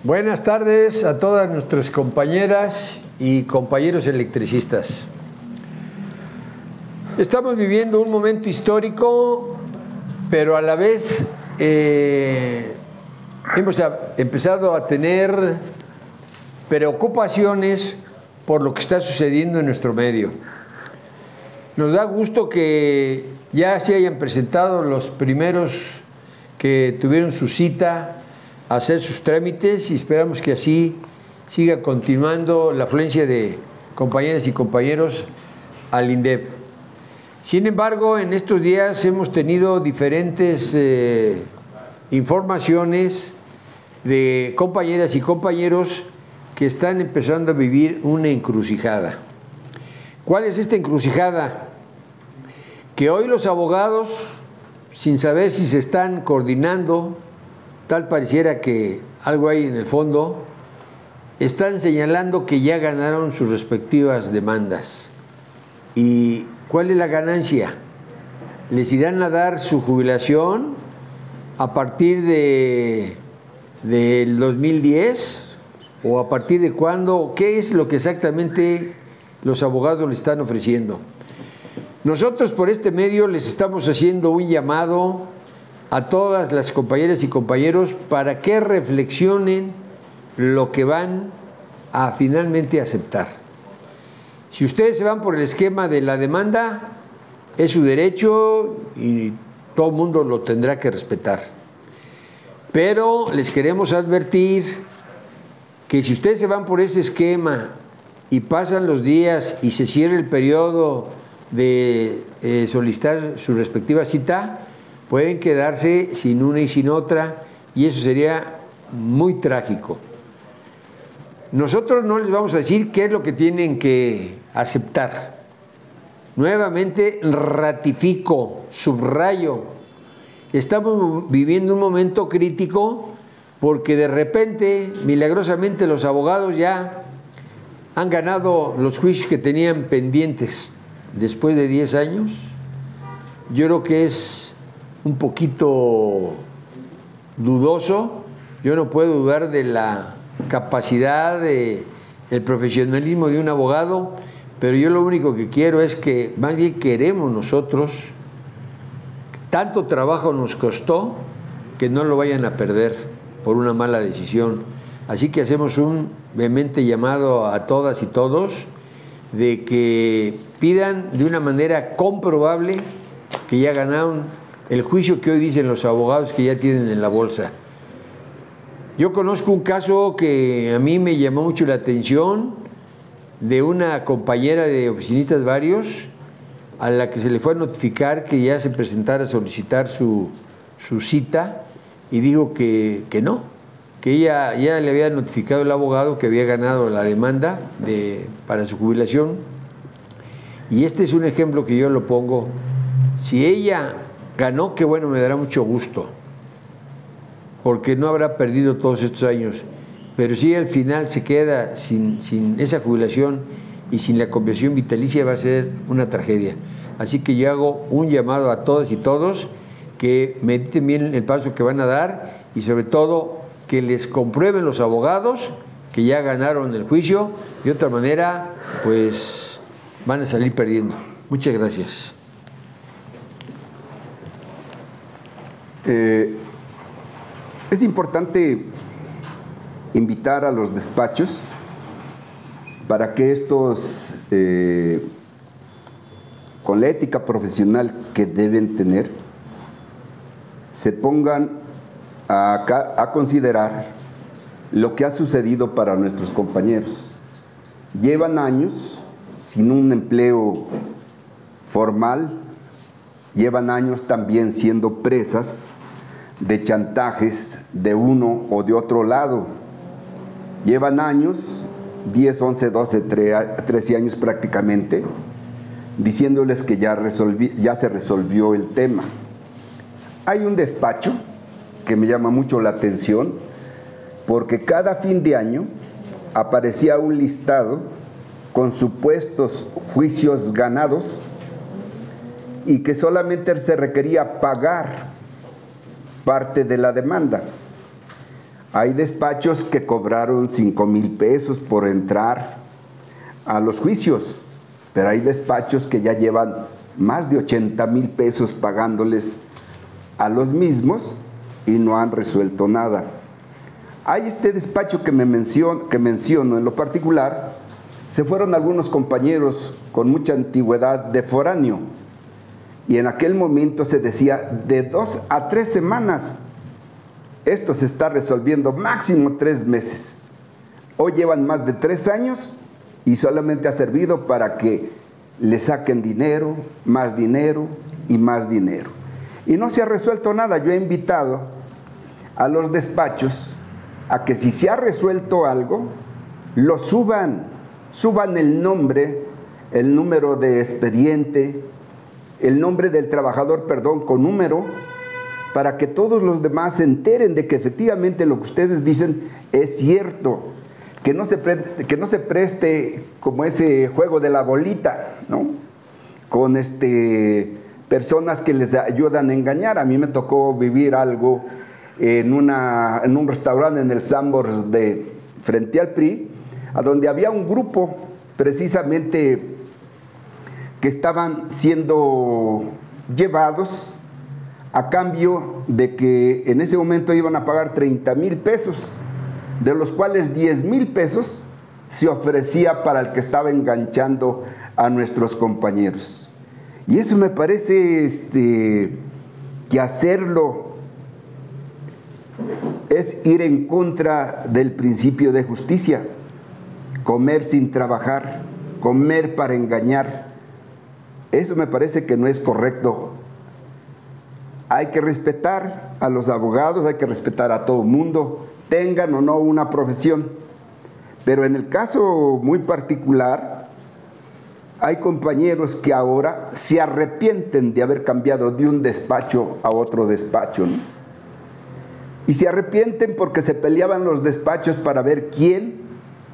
Buenas tardes a todas nuestras compañeras y compañeros electricistas. Estamos viviendo un momento histórico, pero a la vez hemos empezado a tener preocupaciones por lo que está sucediendo en nuestro medio. Nos da gusto que ya se hayan presentado los primeros que tuvieron su cita a hacer sus trámites y esperamos que así siga continuando la afluencia de compañeras y compañeros al INDEP. Sin embargo, en estos días hemos tenido diferentes informaciones de compañeras y compañeros que están empezando a vivir una encrucijada. ¿Cuál es esta encrucijada? Que hoy los abogados, sin saber si se están coordinando, tal pareciera que algo hay en el fondo, están señalando que ya ganaron sus respectivas demandas. ¿Y cuál es la ganancia? ¿Les irán a dar su jubilación a partir del 2010? ¿O a partir de cuándo? ¿Qué es lo que exactamente los abogados les están ofreciendo? Nosotros por este medio les estamos haciendo un llamado a todas las compañeras y compañeros para que reflexionen lo que van a finalmente aceptar. Si ustedes se van por el esquema de la demanda, es su derecho y todo el mundo lo tendrá que respetar. Pero les queremos advertir que si ustedes se van por ese esquema y pasan los días y se cierra el periodo de solicitar su respectiva cita, pueden quedarse sin una y sin otra, y eso sería muy trágico. Nosotros no les vamos a decir qué es lo que tienen que aceptar. Nuevamente ratifico, subrayo, estamos viviendo un momento crítico porque de repente, milagrosamente, los abogados ya han ganado los juicios que tenían pendientes después de 10 años. Yo creo que es un poquito dudoso. Yo no puedo dudar de la capacidad, del profesionalismo de un abogado, pero yo lo único que quiero es que, más bien queremos nosotros, tanto trabajo nos costó, que no lo vayan a perder por una mala decisión. Así que hacemos un vehemente llamado a todas y todos de que pidan de una manera comprobable que ya ganaron el juicio que hoy dicen los abogados que ya tienen en la bolsa. Yo conozco un caso que a mí me llamó mucho la atención de una compañera de oficinistas varios a la que se le fue a notificar que ya se presentara a solicitar su cita y dijo que no, que ella ya le había notificado el abogado que había ganado la demanda para su jubilación. Y este es un ejemplo que yo lo pongo. Si ella ganó, que bueno, me dará mucho gusto, porque no habrá perdido todos estos años. Pero si al final se queda sin esa jubilación y sin la compensación vitalicia, va a ser una tragedia. Así que yo hago un llamado a todas y todos que mediten bien el paso que van a dar y sobre todo que les comprueben los abogados que ya ganaron el juicio. De otra manera, pues van a salir perdiendo. Muchas gracias. Es importante invitar a los despachos para que estos, con la ética profesional que deben tener, se pongan a considerar lo que ha sucedido para nuestros compañeros. Llevan años sin un empleo formal, llevan años también siendo presas de chantajes de uno o de otro lado. Llevan años, 10, 11, 12, 13 años prácticamente, diciéndoles que ya se resolvió el tema. Hay un despacho que me llama mucho la atención porque cada fin de año aparecía un listado con supuestos juicios ganados y que solamente se requería pagar parte de la demanda. Hay despachos que cobraron 5,000 pesos por entrar a los juicios, pero hay despachos que ya llevan más de 80,000 pesos pagándoles a los mismos y no han resuelto nada. Hay este despacho que menciono en lo particular. Se fueron algunos compañeros con mucha antigüedad de foráneo y en aquel momento se decía de 2 a 3 semanas. Esto se está resolviendo máximo 3 meses. Hoy llevan más de 3 años y solamente ha servido para que le saquen dinero y más dinero. Y no se ha resuelto nada. Yo he invitado a los despachos a que si se ha resuelto algo, lo suban el nombre, el número de expediente, el nombre del trabajador, con número, para que todos los demás se enteren de que efectivamente lo que ustedes dicen es cierto, que no se preste como ese juego de la bolita, ¿no? Con personas que les ayudan a engañar. A mí me tocó vivir algo en un restaurante en el Sambors frente al PRI, a donde había un grupo precisamente que estaban siendo llevados a cambio de que en ese momento iban a pagar 30,000 pesos, de los cuales 10,000 pesos se ofrecía para el que estaba enganchando a nuestros compañeros. Y eso me parece que hacerlo es ir en contra del principio de justicia. Comer sin trabajar, comer para engañar, eso me parece que no es correcto. Hay que respetar a los abogados, hay que respetar a todo el mundo, tengan o no una profesión. Pero en el caso muy particular, hay compañeros que ahora se arrepienten de haber cambiado de un despacho a otro despacho, ¿no? Y se arrepienten porque se peleaban los despachos para ver quién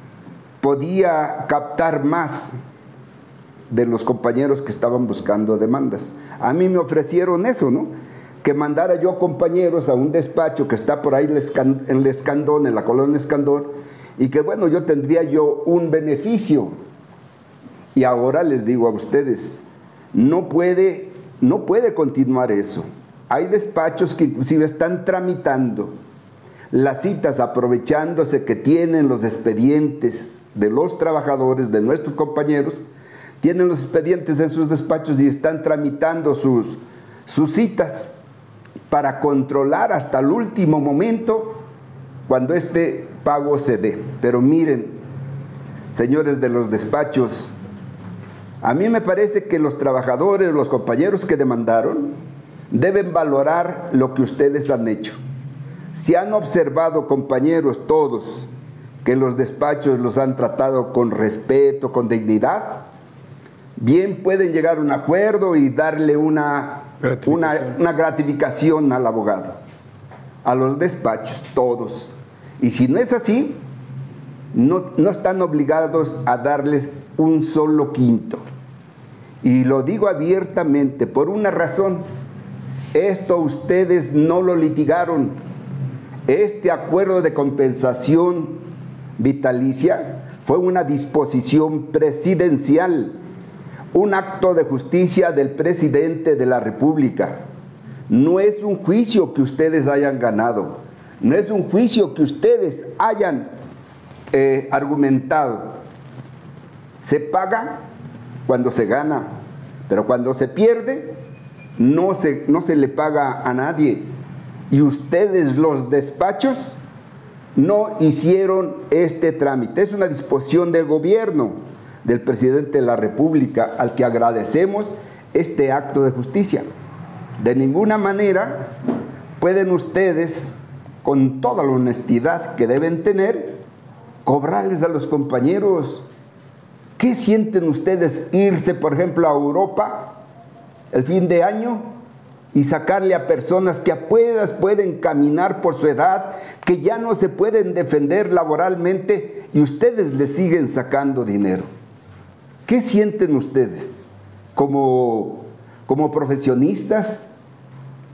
podía captar más de los compañeros que estaban buscando demandas. A mí me ofrecieron eso, ¿no? Que mandara yo compañeros a un despacho que está por ahí en el Escandón, en la colonia Escandón, y que bueno, yo tendría un beneficio. Y ahora les digo a ustedes, no puede continuar eso. Hay despachos que inclusive están tramitando las citas aprovechándose que tienen los expedientes de los trabajadores, de nuestros compañeros, tienen los expedientes en sus despachos y están tramitando sus citas para controlar hasta el último momento cuando este pago se dé. Pero miren, señores de los despachos, a mí me parece que los trabajadores, los compañeros que demandaron, deben valorar lo que ustedes han hecho. Si han observado, compañeros todos, que los despachos los han tratado con respeto, con dignidad, bien pueden llegar a un acuerdo y darle una gratificación al abogado, a los despachos, todos. Y si no es así, no están obligados a darles un solo quinto. Y lo digo abiertamente, por una razón: esto ustedes no lo litigaron. Este acuerdo de compensación vitalicia fue una disposición presidencial, un acto de justicia del presidente de la República. No es un juicio que ustedes hayan ganado, no es un juicio que ustedes hayan argumentado. Se paga cuando se gana, pero cuando se pierde no se le paga a nadie. Y ustedes, los despachos, no hicieron este trámite. Es una disposición del gobierno, del presidente de la República, al que agradecemos este acto de justicia. De ninguna manera pueden ustedes, con toda la honestidad que deben tener, cobrarles a los compañeros. ¿Qué sienten ustedes irse, por ejemplo, a Europa el fin de año y sacarle a personas que apenas pueden caminar por su edad, que ya no se pueden defender laboralmente, y ustedes les siguen sacando dinero? ¿Qué sienten ustedes como profesionistas?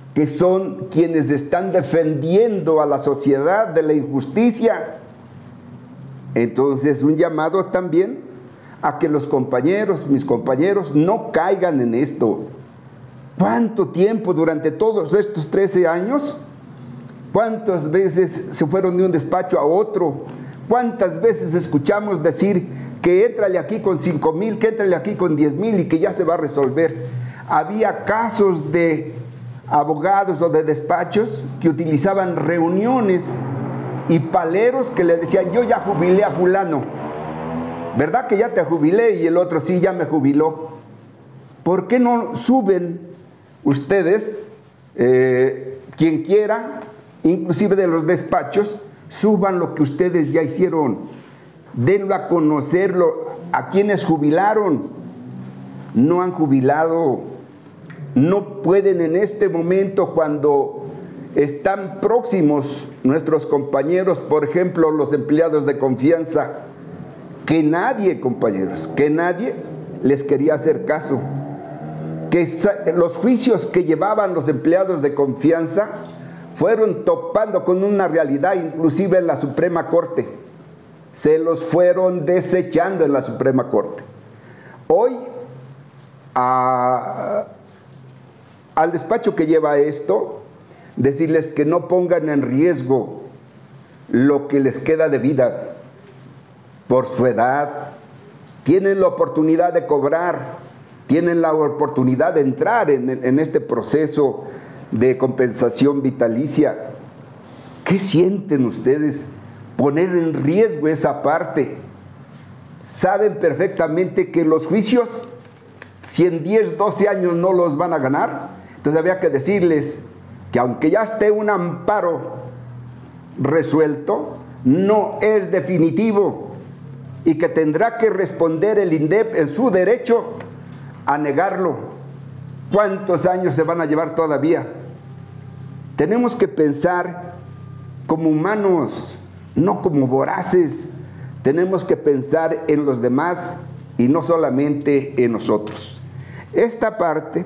que son quienes están defendiendo a la sociedad de la injusticia. Entonces, un llamado también a que los compañeros, mis compañeros, no caigan en esto. ¿Cuánto tiempo durante todos estos 13 años? ¿Cuántas veces se fueron de un despacho a otro? ¿Cuántas veces escuchamos decir que éntrale aquí con 5,000, que éntrale aquí con 10,000 y que ya se va a resolver? Había casos de abogados o de despachos que utilizaban reuniones y paleros que le decían: yo ya jubilé a fulano, ¿verdad que ya te jubilé? Y el otro: sí, ya me jubiló. ¿Por qué no suben ustedes, quien quiera, inclusive de los despachos, suban lo que ustedes ya hicieron, denlo a conocerlo a quienes jubilaron? No han jubilado, no pueden en este momento, cuando están próximos nuestros compañeros, por ejemplo, los empleados de confianza, que nadie, compañeros, que nadie les quería hacer caso, que los juicios que llevaban los empleados de confianza fueron topando con una realidad, inclusive en la Suprema Corte, se los fueron desechando en la Suprema Corte. Hoy, al despacho que lleva esto, decirles que no pongan en riesgo lo que les queda de vida por su edad. Tienen la oportunidad de cobrar, tienen la oportunidad de entrar en este proceso de compensación vitalicia. ¿Qué sienten ustedes poner en riesgo esa parte? Saben perfectamente que los juicios, si en 10, 12 años no los van a ganar, entonces había que decirles que aunque ya esté un amparo resuelto, no es definitivo y que tendrá que responder el INDEP en su derecho a negarlo. ¿Cuántos años se van a llevar todavía? Tenemos que pensar como humanos, no como voraces. Tenemos que pensar en los demás y no solamente en nosotros. Esta parte,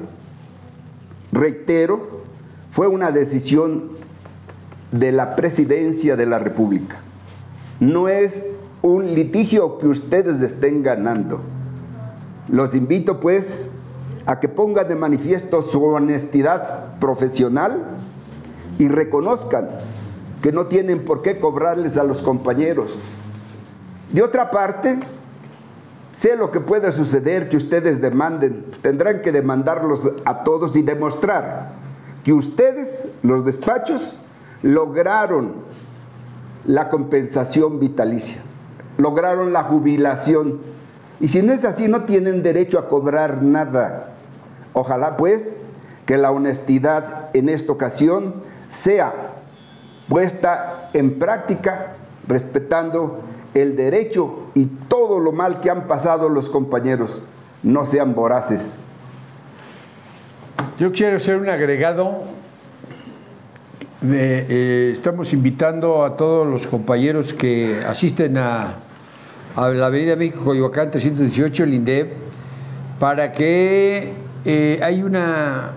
reitero, fue una decisión de la Presidencia de la República. No es un litigio que ustedes estén ganando. Los invito, pues, a que pongan de manifiesto su honestidad profesional y reconozcan que no tienen por qué cobrarles a los compañeros. De otra parte, sé lo que puede suceder, que ustedes demanden. Tendrán que demandarlos a todos y demostrar que ustedes, los despachos, lograron la compensación vitalicia, lograron la jubilación. Y si no es así, no tienen derecho a cobrar nada. Ojalá, pues, que la honestidad en esta ocasión sea puesta en práctica, respetando el derecho y todo lo mal que han pasado los compañeros. No sean voraces. Yo quiero hacer un agregado. Estamos invitando a todos los compañeros que asisten a la Avenida México-Coyoacán 318, el INDEP, para que hay una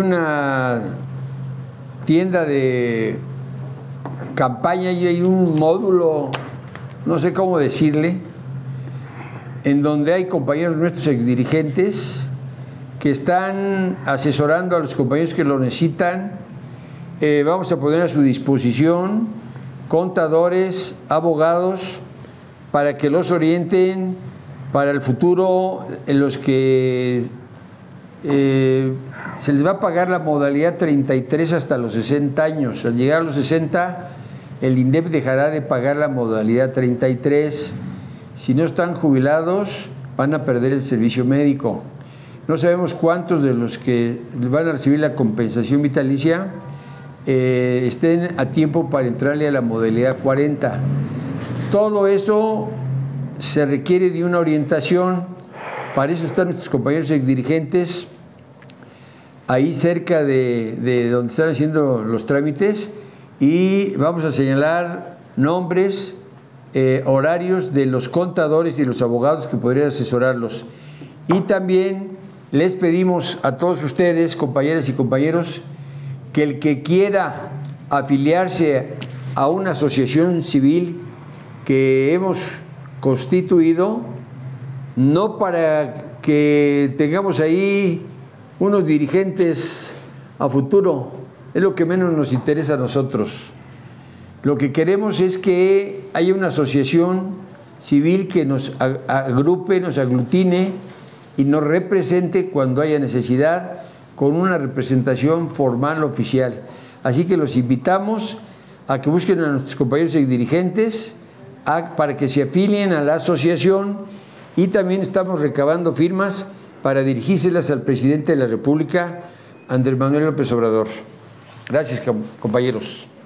tienda de campaña y hay un módulo, no sé cómo decirle, en donde hay compañeros nuestros exdirigentes que están asesorando a los compañeros que lo necesitan. Vamos a poner a su disposición contadores, abogados, para que los orienten para el futuro, en los que se les va a pagar la modalidad 33 hasta los 60 años. Al llegar a los 60, el INDEP dejará de pagar la modalidad 33. Si no están jubilados, van a perder el servicio médico. No sabemos cuántos de los que van a recibir la compensación vitalicia estén a tiempo para entrarle a la modalidad 40. Todo eso se requiere de una orientación. Para eso están nuestros compañeros exdirigentes ahí cerca de donde están haciendo los trámites, y vamos a señalar nombres, horarios de los contadores y los abogados que podrían asesorarlos. Y también les pedimos a todos ustedes, compañeras y compañeros, que el que quiera afiliarse a una asociación civil que hemos constituido, no para que tengamos ahí unos dirigentes a futuro, es lo que menos nos interesa a nosotros. Lo que queremos es que haya una asociación civil que nos agrupe, nos aglutine y nos represente cuando haya necesidad, con una representación formal oficial. Así que los invitamos a que busquen a nuestros compañeros y dirigentes para que se afilien a la asociación, y también estamos recabando firmas para dirigírselas al presidente de la República, Andrés Manuel López Obrador. Gracias, compañeros.